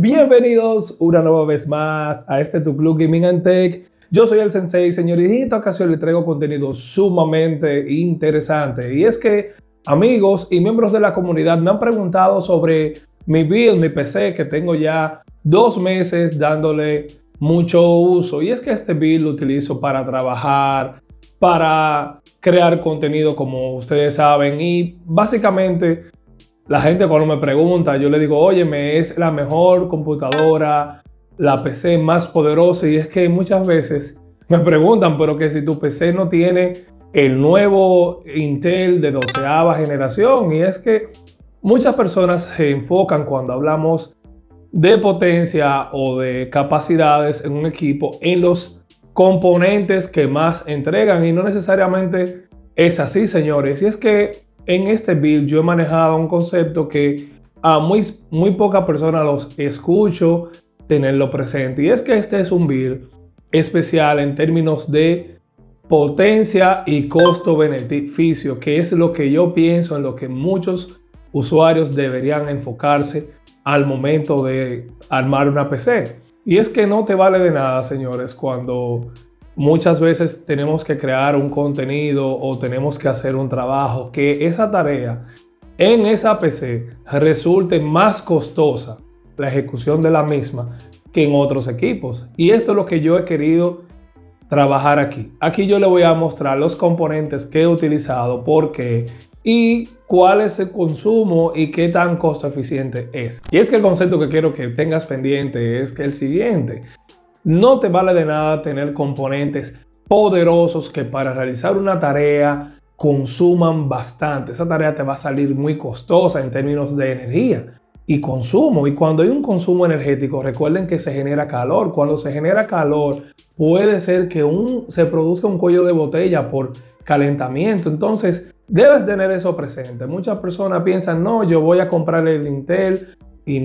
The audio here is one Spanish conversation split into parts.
Bienvenidos una nueva vez más a este Tu Club Gaming and Tech. Yo soy el Sensei, señor, y en esta ocasión le traigo contenido sumamente interesante. Y es que amigos y miembros de la comunidad me han preguntado sobre mi build, mi PC, que tengo ya 2 meses dándole mucho uso. Y es que este build lo utilizo para trabajar, para crear contenido, como ustedes saben. Y básicamente la gente cuando me pregunta, yo le digo, oye, me es la mejor computadora, la PC más poderosa. Y es que muchas veces me preguntan, pero que si tu PC no tiene el nuevo Intel de 12ª generación. Y es que muchas personas se enfocan cuando hablamos de potencia o de capacidades en un equipo en los componentes que más entregan, y no necesariamente es así, señores. Y es que en este build yo he manejado un concepto que a muy pocas personas los escucho tenerlo presente, y es que este es un build especial en términos de potencia y costo-beneficio, que es lo que yo pienso en lo que muchos usuarios deberían enfocarse al momento de armar una PC. Y es que no te vale de nada, señores, cuando muchas veces tenemos que crear un contenido o tenemos que hacer un trabajo, que esa tarea en esa PC resulte más costosa la ejecución de la misma que en otros equipos. Y esto es lo que yo he querido trabajar aquí. Aquí yo le voy a mostrar los componentes que he utilizado, por qué y cuál es el consumo y qué tan costo eficiente es. Y es que el concepto que quiero que tengas pendiente es que el siguiente: no te vale de nada tener componentes poderosos que para realizar una tarea consuman bastante. Esa tarea te va a salir muy costosa en términos de energía y consumo. Y cuando hay un consumo energético, recuerden que se genera calor. Cuando se genera calor, puede ser que se produzca un cuello de botella por calentamiento. Entonces, debes tener eso presente. Muchas personas piensan, no, yo voy a comprar el Intel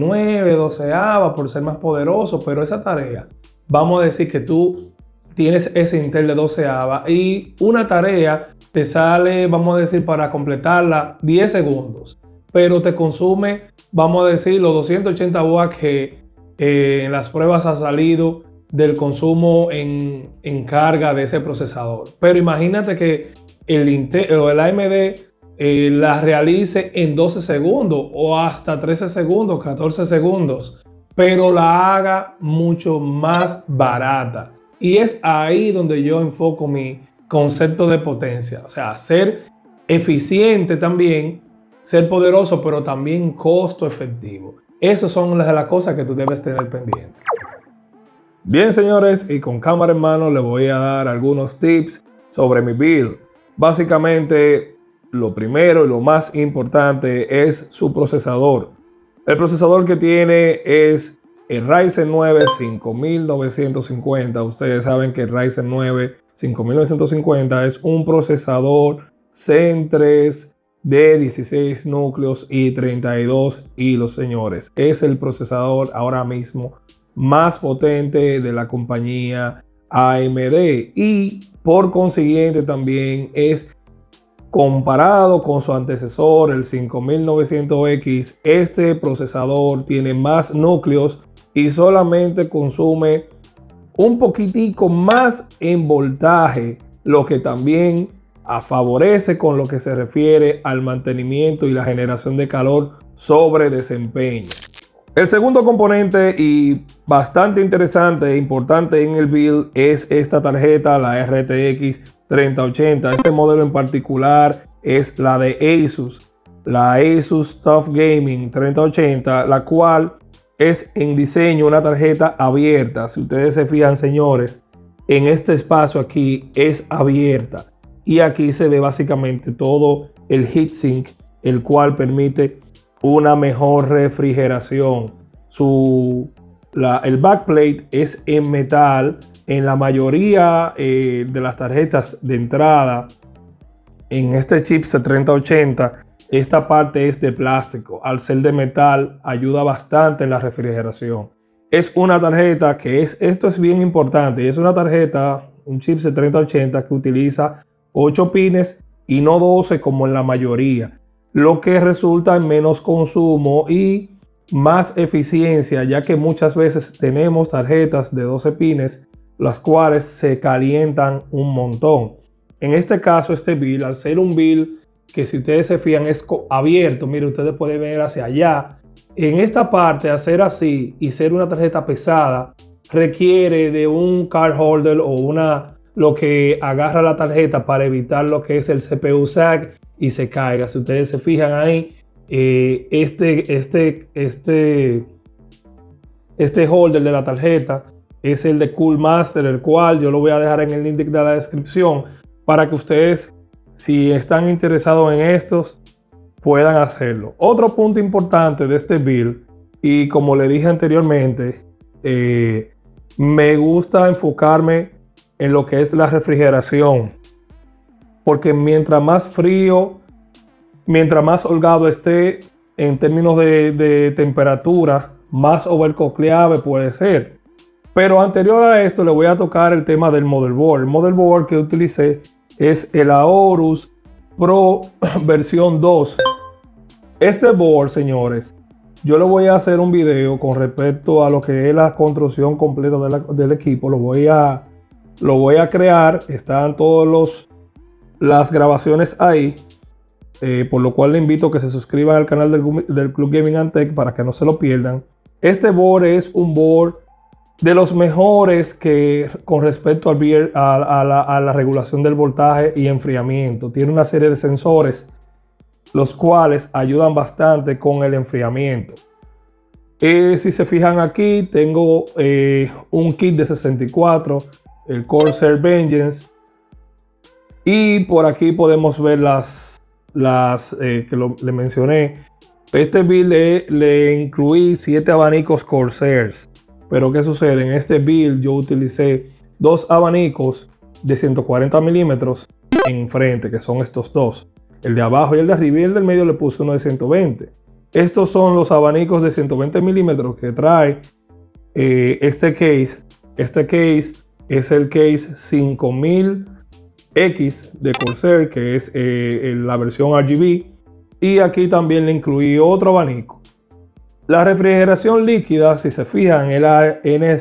i9 12ª por ser más poderoso, pero esa tarea, vamos a decir que tú tienes ese Intel de 12ª y una tarea te sale, vamos a decir, para completarla 10 segundos, pero te consume, vamos a decir, los 280 watts que en las pruebas ha salido del consumo en carga de ese procesador. Pero imagínate que el Intel o el AMD la realice en 12 segundos o hasta 13 segundos, 14 segundos, pero la haga mucho más barata. Y es ahí donde yo enfoco mi concepto de potencia. O sea, ser eficiente también, ser poderoso, pero también costo efectivo. Esas son las cosas que tú debes tener pendiente. Bien, señores, y con cámara en mano les voy a dar algunos tips sobre mi build. Básicamente, lo primero y lo más importante es su procesador. El procesador que tiene es el Ryzen 9 5950. Ustedes saben que el Ryzen 9 5950 es un procesador Zen 3 de 16 núcleos y 32 hilos, señores. Es el procesador ahora mismo más potente de la compañía AMD, y por consiguiente también es, comparado con su antecesor, el 5900X, este procesador tiene más núcleos y solamente consume un poquitico más en voltaje, lo que también favorece con lo que se refiere al mantenimiento y la generación de calor sobre desempeño. El segundo componente, y bastante interesante e importante en el build, es esta tarjeta, la RTX 3080. Este modelo en particular es la de Asus, la Asus TUF Gaming 3080, la cual es en diseño una tarjeta abierta. Si ustedes se fijan, señores, en este espacio aquí es abierta, y aquí se ve básicamente todo el heatsink, el cual permite una mejor refrigeración. El backplate es en metal. En la mayoría de las tarjetas de entrada en este chipset 3080, esta parte es de plástico. Al ser de metal, ayuda bastante en la refrigeración. Es una tarjeta que esto es bien importante, es una tarjeta, un chipset 3080 que utiliza 8 pines y no 12 como en la mayoría, lo que resulta en menos consumo y más eficiencia, ya que muchas veces tenemos tarjetas de 12 pines, las cuales se calientan un montón. En este caso, este build, al ser un build que si ustedes se fijan es abierto, mire, ustedes pueden ver hacia allá. En esta parte, hacer así y ser una tarjeta pesada requiere de un card holder o lo que agarra la tarjeta para evitar lo que es el CPU sag y se caiga. Si ustedes se fijan ahí, este holder de la tarjeta es el de Cool Master, el cual yo lo voy a dejar en el link de la descripción para que ustedes, si están interesados en estos, puedan hacerlo. Otro punto importante de este build, y como le dije anteriormente, me gusta enfocarme en lo que es la refrigeración, porque mientras más frío, mientras más holgado esté en términos de temperatura, más overclockeable puede ser. Pero anterior a esto le voy a tocar el tema del motherboard. El motherboard que utilicé es el Aorus Pro versión 2. Este board, señores, yo le voy a hacer un video con respecto a lo que es la construcción completa del equipo. Lo voy a crear. Están todas las grabaciones ahí. Por lo cual le invito a que se suscriban al canal del Club Gaming & Tech para que no se lo pierdan. Este board es un board de los mejores que con respecto a la regulación del voltaje y enfriamiento. Tiene una serie de sensores los cuales ayudan bastante con el enfriamiento. Si se fijan aquí, tengo un kit de 64, el Corsair Vengeance, y por aquí podemos ver las que le mencioné. Este build le incluí 7 abanicos Corsairs. Pero ¿qué sucede? En este build yo utilicé 2 abanicos de 140 milímetros en frente, que son estos dos. El de abajo y el de arriba, y el del medio le puse uno de 120. Estos son los abanicos de 120 milímetros que trae este case. Este case es el case 5000X de Corsair, que es la versión RGB. Y aquí también le incluí otro abanico. La refrigeración líquida, si se fijan, es la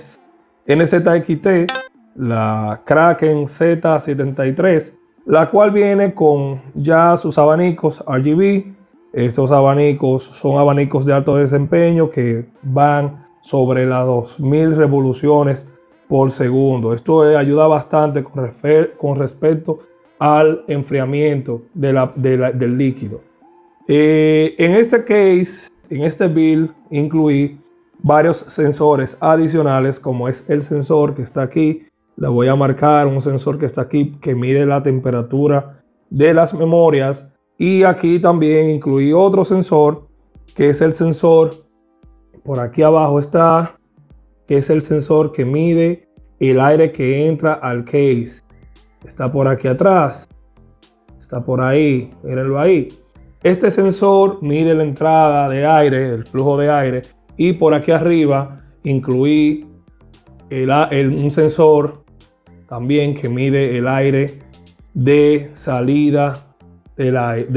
NZXT, la Kraken Z73, la cual viene con ya sus abanicos RGB. Estos abanicos son abanicos de alto desempeño que van sobre las 2000 revoluciones por segundo. Esto ayuda bastante con respecto al enfriamiento del líquido. En este case, en este build, incluí varios sensores adicionales, como es el sensor que está aquí. Le voy a marcar un sensor que está aquí que mide la temperatura de las memorias. Y aquí también incluí otro sensor, que es el sensor, por aquí abajo está, que es el sensor que mide el aire que entra al case. Está por aquí atrás, está por ahí, mírenlo ahí. Este sensor mide la entrada de aire, el flujo de aire, y por aquí arriba incluí un sensor también que mide el aire de salida del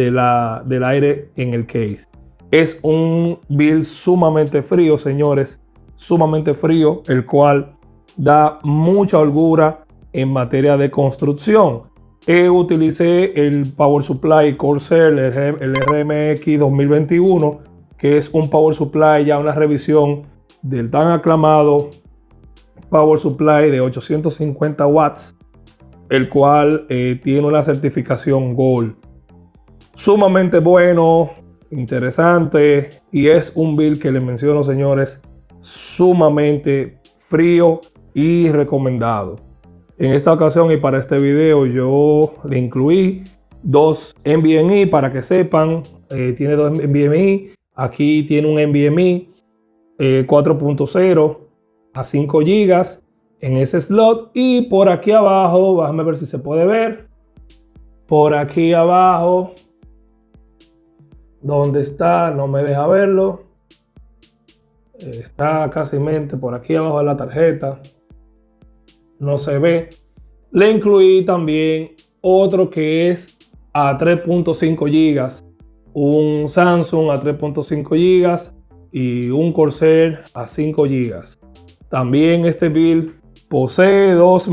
aire en el case. Es un build sumamente frío, señores, sumamente frío, el cual da mucha holgura en materia de construcción. Utilicé el Power Supply Corsair, el RMX 2021, que es un Power Supply, ya una revisión del tan aclamado Power Supply de 850 watts, el cual tiene una certificación Gold. Sumamente bueno, interesante, y es un build que les menciono, señores, sumamente frío y recomendado. En esta ocasión y para este video yo le incluí 2 NVMe para que sepan. Tiene 2 NVMe. Aquí tiene un NVMe 4.0 a 5 GB en ese slot. Y por aquí abajo, déjame ver si se puede ver. Por aquí abajo, ¿dónde está? No me deja verlo. Está casi por aquí abajo de la tarjeta. No se ve. Le incluí también otro que es a 3.5 GB, un Samsung a 3.5 GB, y un Corsair a 5 GB. También este build posee dos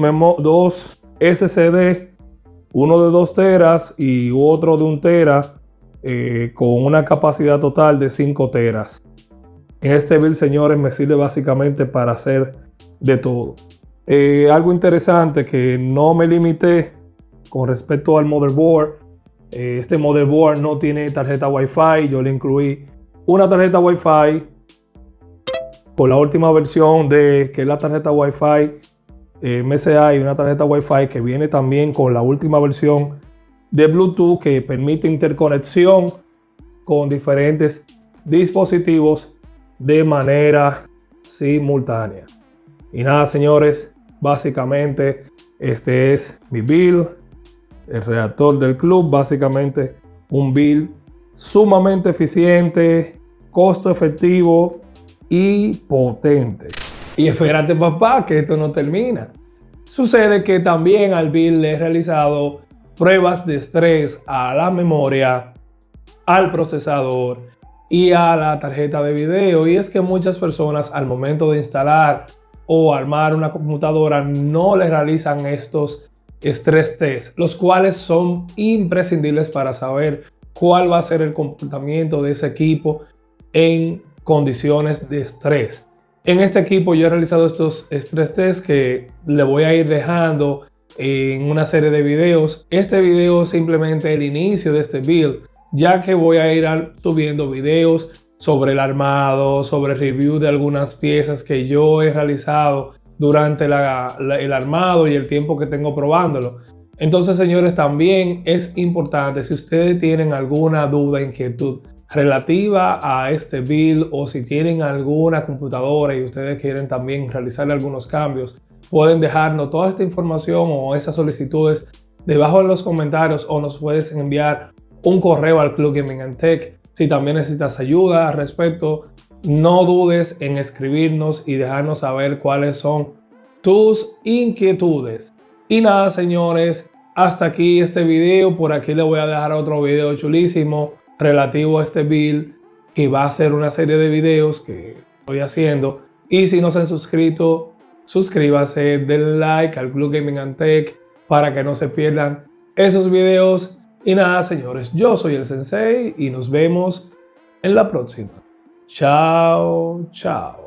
SSD, uno de 2 teras y otro de 1 tera, con una capacidad total de 5 teras. En este build, señores, me sirve básicamente para hacer de todo. Algo interesante que no me limité con respecto al motherboard. Este motherboard no tiene tarjeta Wi-Fi. Yo le incluí una tarjeta Wi-Fi con la última versión que es la tarjeta Wi-Fi MSI, y una tarjeta Wi-Fi que viene también con la última versión de Bluetooth que permite interconexión con diferentes dispositivos de manera simultánea. Y nada, señores, básicamente este es mi build, el reactor del club. Básicamente un build sumamente eficiente, costo efectivo y potente. Y espérate, papá, que esto no termina. Sucede que también al build le he realizado pruebas de estrés a la memoria, al procesador y a la tarjeta de video. Y es que muchas personas al momento de instalar o armar una computadora no le realizan estos stress test, los cuales son imprescindibles para saber cuál va a ser el comportamiento de ese equipo en condiciones de estrés. En este equipo yo he realizado estos stress test que le voy a ir dejando en una serie de videos. Este video es simplemente el inicio de este build, ya que voy a ir subiendo videos sobre el armado, sobre review de algunas piezas que yo he realizado durante el armado y el tiempo que tengo probándolo. Entonces, señores, también es importante, si ustedes tienen alguna duda, inquietud relativa a este build, o si tienen alguna computadora y ustedes quieren también realizarle algunos cambios, pueden dejarnos toda esta información o esas solicitudes debajo en los comentarios, o nos puedes enviar un correo al Club Gaming & Tech. Si también necesitas ayuda al respecto, no dudes en escribirnos y dejarnos saber cuáles son tus inquietudes. Y nada, señores, hasta aquí este video. Por aquí le voy a dejar otro video chulísimo relativo a este build, que va a ser una serie de videos que estoy haciendo. Y si no se han suscrito, suscríbase, denle like al Club Gaming & Tech para que no se pierdan esos videos. Y nada, señores, yo soy el Sensei y nos vemos en la próxima. Chao, chao.